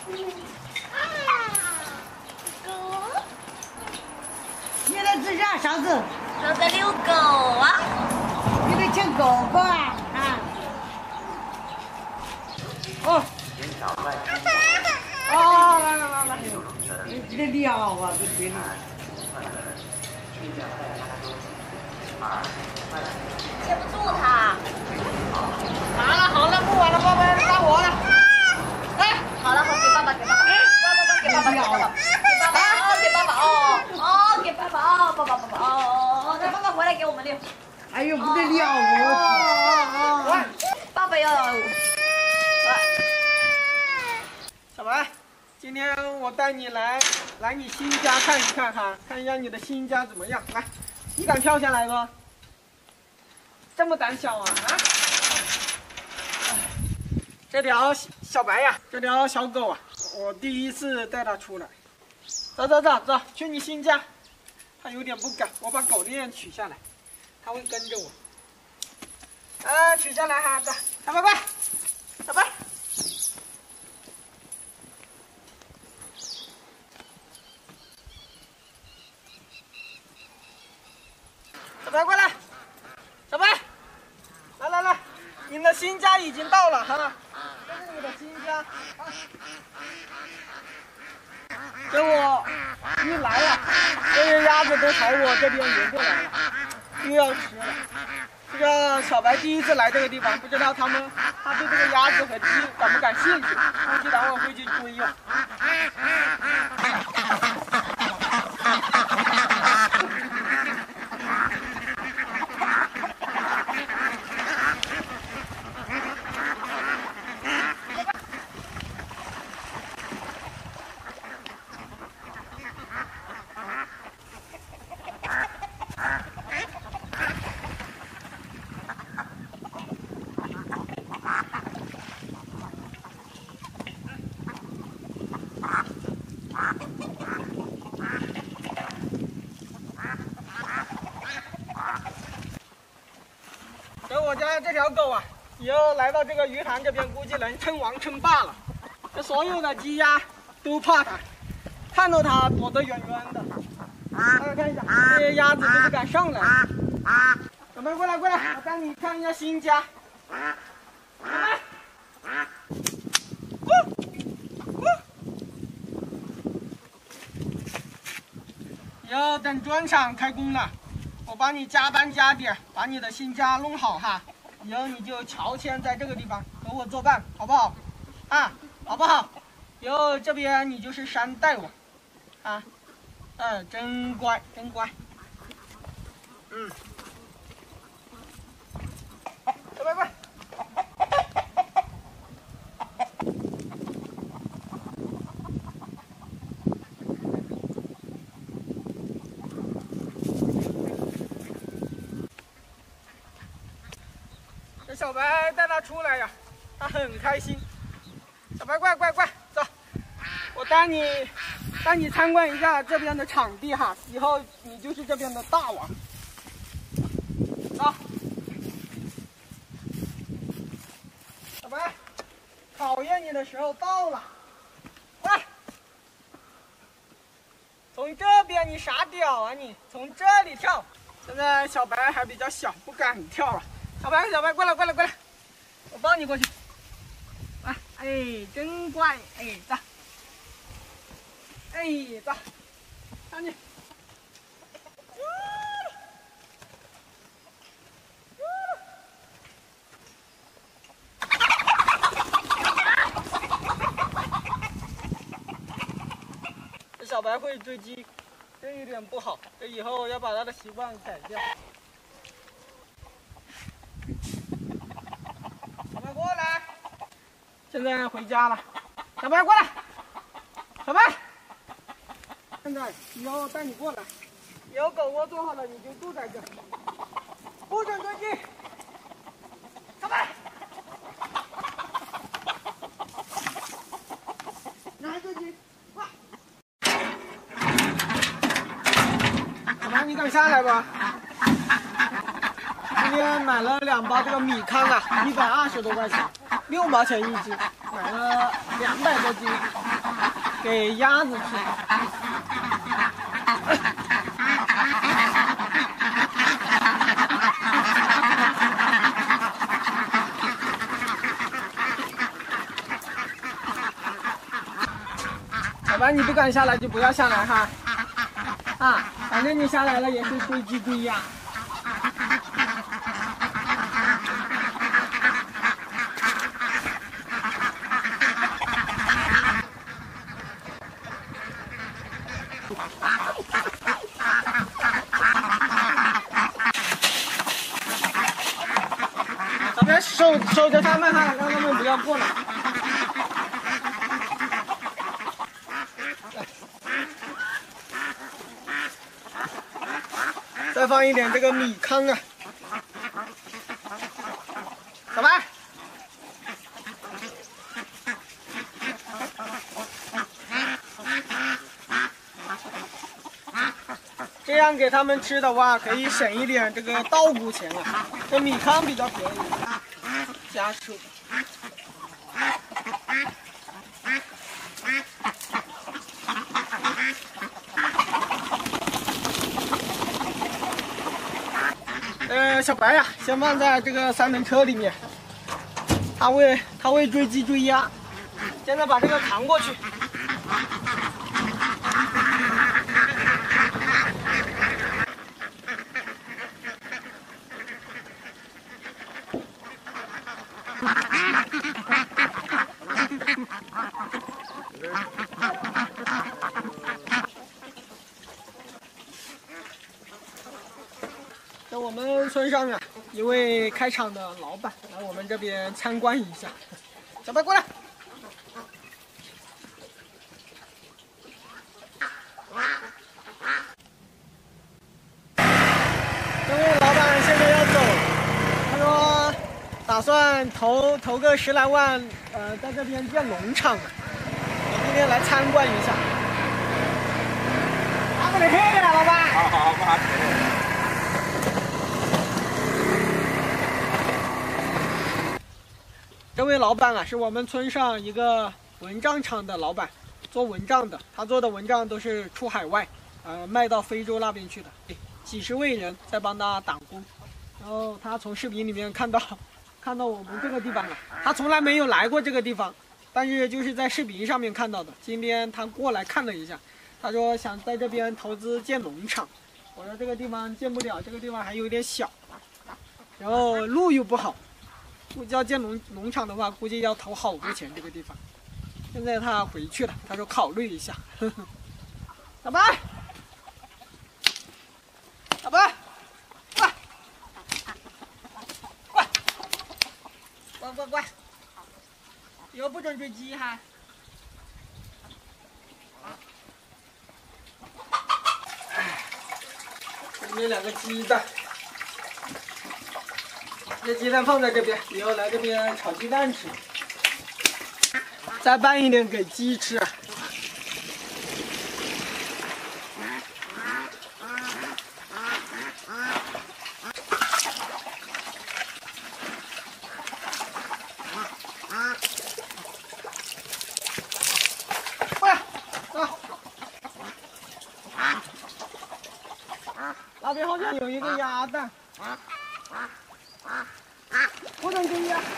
你来做啥？啥子？ 我在遛狗啊！ 你得牵狗狗啊！啊！哦。哦，来，你得撩啊，对的。 牵不住它。 好了，不玩了，爸爸拉我了。哎， 好了，给爸爸，给爸爸，给爸爸，给爸爸，给爸爸，哦，给爸爸，哦，爸爸，哦，让爸爸回来给我们遛。 哎呦，不得撩我！ 爸爸要。 小白，今天我带你来你新家看一看哈，看一下你的新家怎么样？来，你敢跳下来吗？这么胆小啊？啊！这条小白呀，这条小狗啊，我第一次带它出来。走，去你新家。它有点不敢，我把狗链取下来，它会跟着我。取下来哈，走，小白，小白。小白过来，小白，来，你的新家已经到了哈，这是你的新家。结果一来了，这些鸭子都朝我这边游过来了，又要吃了。这个小白第一次来这个地方，不知道他对这个鸭子和鸡感不感兴趣，估计等会会去追哦。我家这条狗啊，以后来到这个鱼塘这边，估计能称王称霸了。这所有的鸡鸭都怕它，看到它躲得远远的。大家看一下，这些鸭子都不敢上来。小白过来，我带你看一下新家。小白，以后等砖厂开工了，我帮你加班加点，把你的新家弄好哈。以后你就乔迁在这个地方和我作伴，好不好？啊，好不好？以后这边你就是山大王，啊，真乖。小白乖。小白带它出来呀，它很开心。小白乖，走，我带你参观一下这边的场地哈，以后你就是这边的大王。走，小白，考验你的时候到了，快！从这边你傻屌啊你，从这里跳。现在小白还比较小，不敢跳了。小白，过来，我抱你过去。哎，真乖，走，走，上去。这小白会追鸡，这一点不好，这以后要把他的习惯改掉。过来，现在回家了。小白过来，小白，现在以后带你过来，有狗窝做好了，你就住在这，不准追击。小白，来追击，快！小白，你敢下来吧？今天买了2包这个米糠啊，120多块钱，6毛钱一斤，买了200多斤。 给鸭子吃。老板，你不敢下来就不要下来哈。啊，反正你下来了也是归鸡归鸭。咱们守着他们哈，让他们不要过来。再放一点这个米糠啊，小白。这样给他们吃的话，可以省一点这个稻谷钱啊。这米糠比较便宜，加水。小白呀，先放在这个三轮车里面，它会追鸡追鸭。现在把这个扛过去。我们村上啊，一位开场的老板来我们这边参观一下。小白过来。这位老板现在要走，他说打算投个10来万，在这边建农场。我今天来参观一下。不得客气了，老板。好，不好。这位老板啊，是我们村上一个蚊帐厂的老板，做蚊帐的。他做的蚊帐都是出海外，卖到非洲那边去的。几十位人在帮他打工。然后他从视频里面看到我们这个地方了，他从来没有来过这个地方，但是就是在视频上面看到的。今天他过来看了一下，他说想在这边投资建农场。我说这个地方建不了，这个地方还有点小，然后路又不好。估计要建农场的话，估计要投好多钱这个地方。现在他回去了，他说考虑一下。小白，小白，乖，以后不准追鸡哈。里面2个鸡蛋。这鸡蛋放在这边，以后来这边炒鸡蛋吃。再拌一点给鸡吃。过来，走。那边好像有一个鸭蛋。不能追鸭，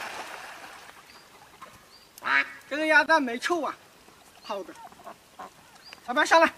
这个鸭蛋没臭啊，好的。小白上来。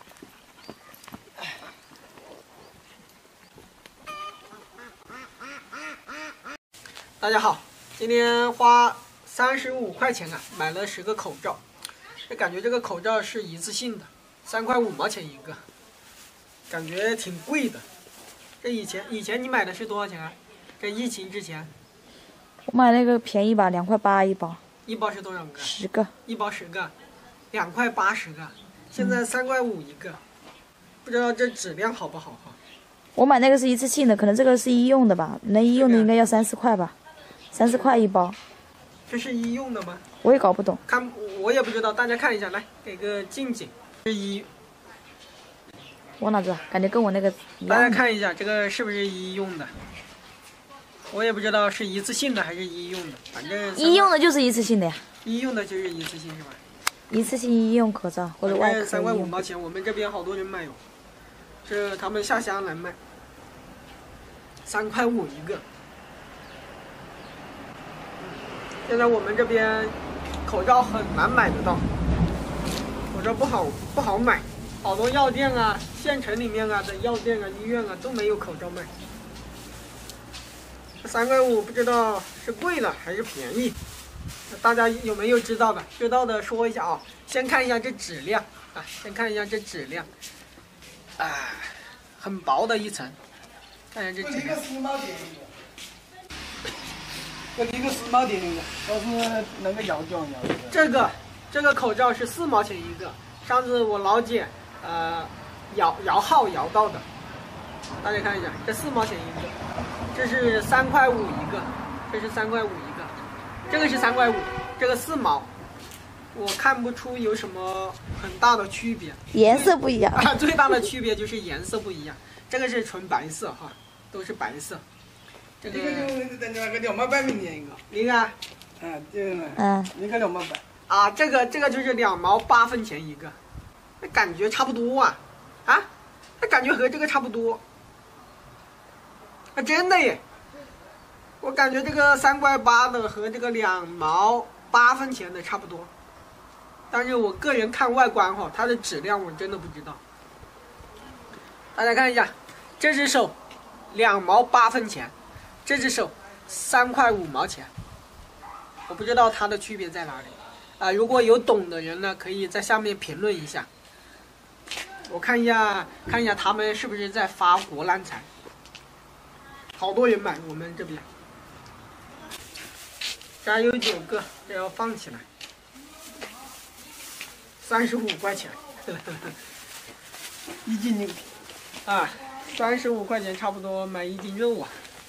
大家好，今天花35块钱啊，买了10个口罩。这感觉这个口罩是一次性的，3块5毛钱一个，感觉挺贵的。这以前你买的是多少钱啊？这疫情之前， 我买那个便宜吧，2块8一包。 一包是多少个 ？10个。 一包10个，2块8、10个，现在3块5一个，不知道这质量好不好哈？ 我买那个是一次性的，可能这个是医用的吧？那医用的应该要30块吧，30块一包。 这是医用的吗？ 我也搞不懂。 看我也不知道，大家看一下，来给个近景，是医。 我哪知道？感觉跟我那个一样。 大家看一下，这个是不是医用的？我也不知道是一次性的还是医用的，反正医用的就是一次性的呀。 医用的就是一次性是吧？ 一次性医用口罩或者外科 3块5 医用。 毛钱，我们这边好多人卖哟，是他们下乡来卖，3块5一个。现在我们这边口罩很难买得到，口罩不好买，好多药店啊、县城里面啊的药店啊、医院啊都没有口罩卖。3块5不知道是贵了还是便宜，大家有没有知道的？知道的说一下啊。先看一下这质量啊，先看一下这质量，啊，很薄的一层，看一下这质量。 10毛钱一个，这个10毛钱一个，都是那个药妆药。 这个口罩是4毛钱一个，上次我老姐摇号摇到的，大家看一下，这4毛钱一个，这是3块5一个，这是3块5一个，这个是3块5，这个4毛，我看不出有什么很大的区别， 颜色不一样。 最大的区别就是颜色不一样，这个是纯白色哈，都是白色。这个那个2毛8分钱一个， 你看， 这个你看2毛8。 啊，这个就是2毛8分钱一个，那感觉差不多啊，那感觉和这个差不多，真的耶，我感觉这个3块8的和这个2毛8分钱的差不多，但是我个人看外观哈，它的质量我真的不知道。大家看一下，这只手2毛8分钱，这只手3块5毛钱，我不知道它的区别在哪里。如果有懂的人呢，可以在下面评论一下。我看一下他们是不是在发国难财，好多人买我们这边。这儿有9个，这要放起来。35块钱， 一斤牛皮。 35块钱差不多买1斤肉啊。